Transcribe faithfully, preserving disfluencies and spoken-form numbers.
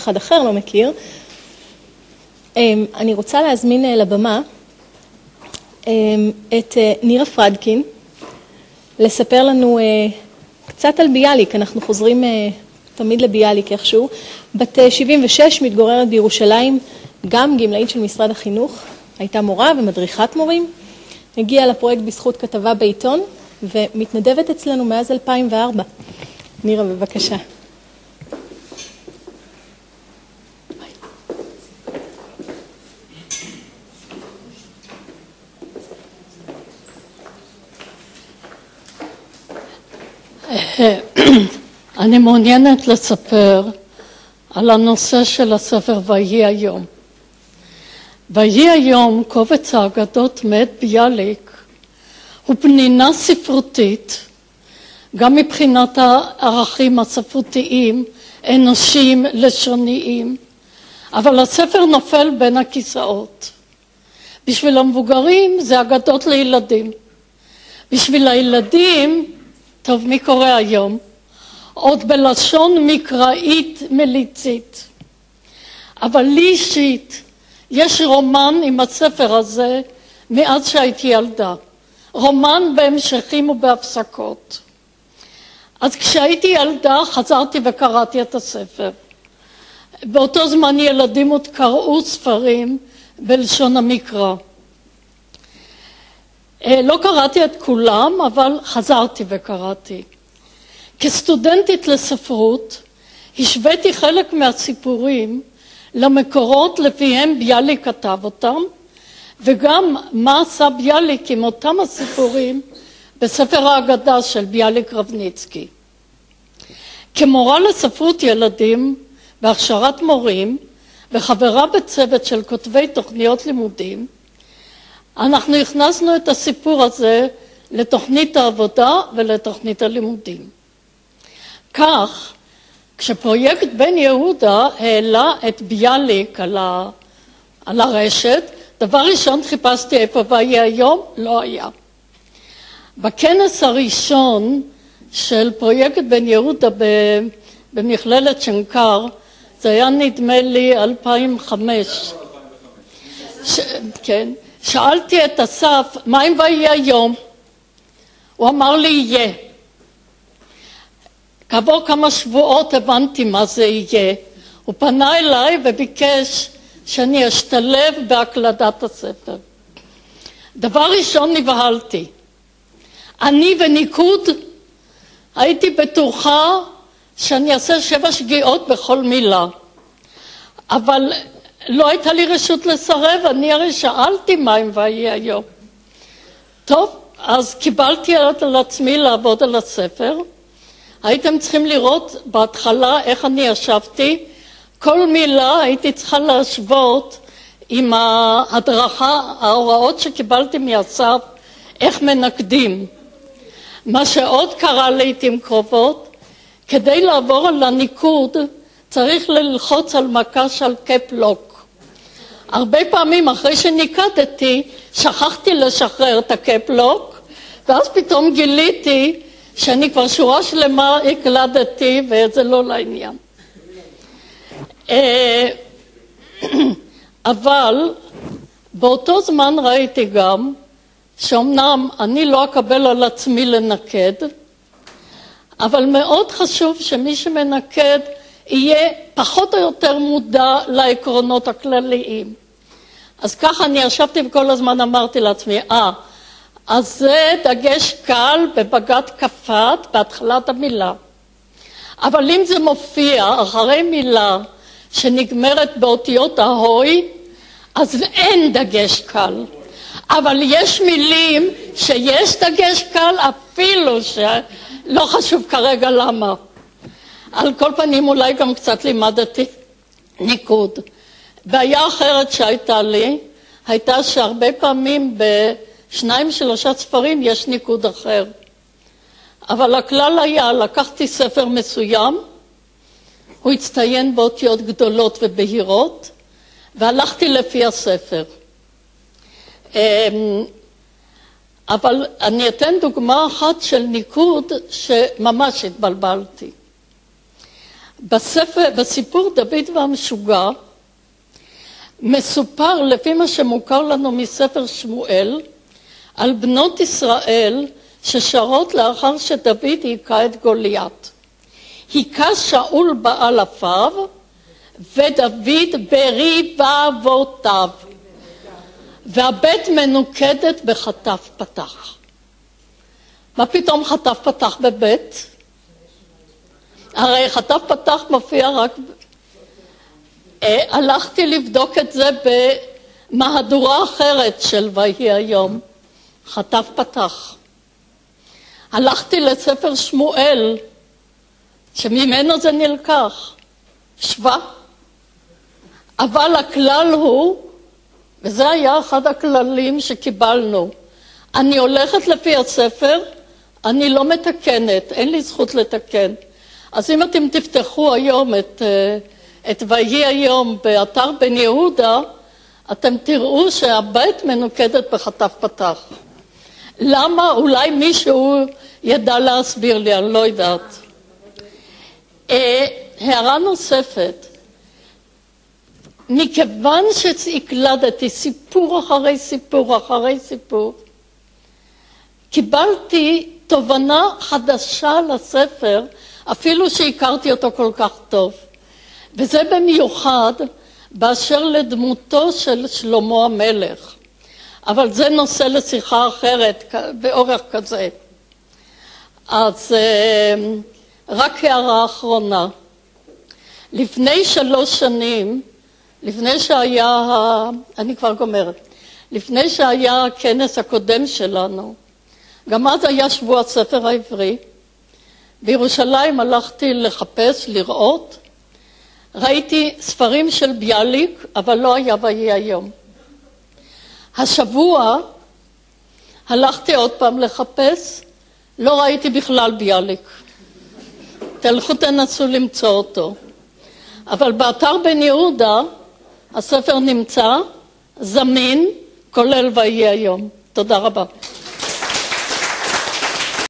אחד אחר לא מכיר. אני רוצה להזמין לבמה את נירה פרדקין, לספר לנו קצת על ביאליק. אנחנו חוזרים תמיד לביאליק איכשהו. בת שבעים ושש, מתגוררת בירושלים, גם גמלאית של משרד החינוך, הייתה מורה ומדריכת מורים, הגיעה לפרויקט בזכות כתבה בעיתון, ומתנדבת אצלנו מאז אלפיים וארבע. נירה, בבקשה. אני מעוניינת לספר על הנושא של הספר ויהי היום. ויהי היום, קובץ האגדות מאת ביאליק, הוא פנינה ספרותית, גם מבחינת הערכים הספרותיים, אנושיים, לשוניים, אבל הספר נופל בין הכיסאות. בשביל המבוגרים זה אגדות לילדים. בשביל הילדים, טוב, מי קורא היום? עוד בלשון מקראית מליצית. אבל לי אישית, יש רומן עם הספר הזה מאז שהייתי ילדה. רומן בהמשכים ובהפסקות. אז כשהייתי ילדה חזרתי וקראתי את הספר. באותו זמן ילדים עוד קראו ספרים בלשון המקרא. לא קראתי את כולם, אבל חזרתי וקראתי. כסטודנטית לספרות, השוויתי חלק מהסיפורים למקורות לפיהם ביאליק כתב אותם, וגם מה עשה ביאליק עם אותם הסיפורים בספר האגדה של ביאליק רבניצקי. כמורה לספרות ילדים בהכשרת מורים וחברה בצוות של כותבי תוכניות לימודים, אנחנו הכנסנו את הסיפור הזה לתוכנית העבודה ולתוכנית הלימודים. כך, כשפרויקט בן יהודה העלה את ביאליק על, ה... על הרשת, דבר ראשון חיפשתי איפה ויהי היום, לא היה. בכנס הראשון של פרויקט בן יהודה במכללת שנקר, זה היה נדמה לי אלפיים וחמש. ש... כן. שאלתי את אסף, מה אם ויהי היום? הוא אמר לי, יהיה. כעבור כמה שבועות הבנתי מה זה יהיה. הוא פנה אליי וביקש שאני אשתלב בהקלדת הספר. דבר ראשון נבהלתי. אני וניקוד הייתי בטוחה שאני אעשה שבע שגיאות בכל מילה. אבל לא הייתה לי רשות לסרב, אני הרי שאלתי מה אם ויהי היום. טוב, אז קיבלתי על עצמי לעבוד על הספר. הייתם צריכים לראות בהתחלה איך אני ישבתי. כל מילה הייתי צריכה להשוות עם ההדרכה, ההוראות שקיבלתי מאסף, איך מנקדים. מה שעוד קרה לעתים קרובות, כדי לעבור על הניקוד, צריך ללחוץ על מקש על קפלוק. הרבה פעמים אחרי שניקדתי, שכחתי לשחרר את הקפלוק, ואז פתאום גיליתי שאני כבר שורה שלמה הקלדתי, וזה לא לעניין. אבל באותו זמן ראיתי גם, שאומנם אני לא אקבל על עצמי לנקד, אבל מאוד חשוב שמי שמנקד יהיה פחות או יותר מודע לעקרונות הכלליים. אז ככה אני ישבתי וכל הזמן אמרתי לעצמי, אה, אז זה דגש קל בבגד כפת בהתחלת המילה. אבל אם זה מופיע אחרי מילה שנגמרת באותיות ההוי, אז אין דגש קל. אבל יש מילים שיש דגש קל אפילו שלא חשוב כרגע למה. על כל פנים אולי גם קצת לימדתי ניקוד. בעיה אחרת שהייתה לי, הייתה שהרבה פעמים בשניים שלושה ספרים יש ניקוד אחר. אבל הכלל היה, לקחתי ספר מסוים, הוא הצטיין באותיות גדולות ובהירות, והלכתי לפי הספר. אבל אני אתן דוגמה אחת של ניקוד שממש התבלבלתי. בספר, בסיפור דוד והמשוגע, מסופר לפי מה שמוכר לנו מספר שמואל, על בנות ישראל ששרות לאחר שדוד היכה את גוליית. היכה שאול באלפיו ודוד בריבבותיו, והבית מנוקדת בחטף פתח. מה פתאום חטף פתח בבית? הרי חטף פתח מופיע רק... הלכתי לבדוק את זה במהדורה אחרת של ויהי היום. חטף פתח. הלכתי לספר שמואל, שממנו זה נלקח. שווה. אבל הכלל הוא, וזה היה אחד הכללים שקיבלנו, אני הולכת לפי הספר, אני לא מתקנת, אין לי זכות לתקן. אז אם אתם תפתחו היום את, את ויהי היום באתר בן יהודה, אתם תראו שהבית מנוקדת בחטף פתח. למה? אולי מישהו ידע להסביר לי, אני לא יודעת. הערה נוספת, מכיוון שהקלדתי סיפור אחרי סיפור אחרי סיפור, קיבלתי תובנה חדשה לספר, אפילו שהכרתי אותו כל כך טוב. וזה במיוחד באשר לדמותו של שלמה המלך. אבל זה נושא לשיחה אחרת, באורך כזה. אז רק הערה אחרונה. לפני שלוש שנים, לפני שהיה, אני כבר גומרת, לפני שהיה הכנס הקודם שלנו, גם אז היה שבוע הספר העברי, בירושלים הלכתי לחפש, לראות, ראיתי ספרים של ביאליק, אבל לא היה ויהי היום. השבוע הלכתי עוד פעם לחפש, לא ראיתי בכלל ביאליק. תלכו תנסו למצוא אותו. אבל באתר בן יהודה הספר נמצא, זמין, כולל ויהי היום. תודה רבה.